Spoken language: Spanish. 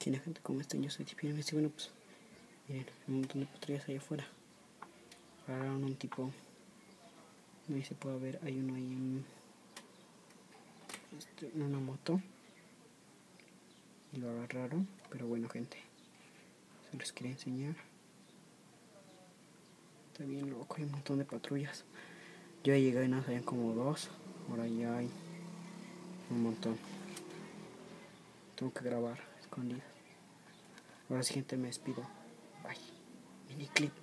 Tiene gente como este, yo soy tipo y bueno, pues miren, un montón de patrullas allá afuera. Pararon un tipo, no sé si se puede ver, hay uno ahí en una moto y lo agarraron, pero bueno gente, se les quería enseñar. Está bien loco, hay un montón de patrullas. Yo llegué y nada, habían como 2, ahora ya hay un montón. Tengo que grabar escondido. Ahora sí gente, me despido. Bye. Mini clip.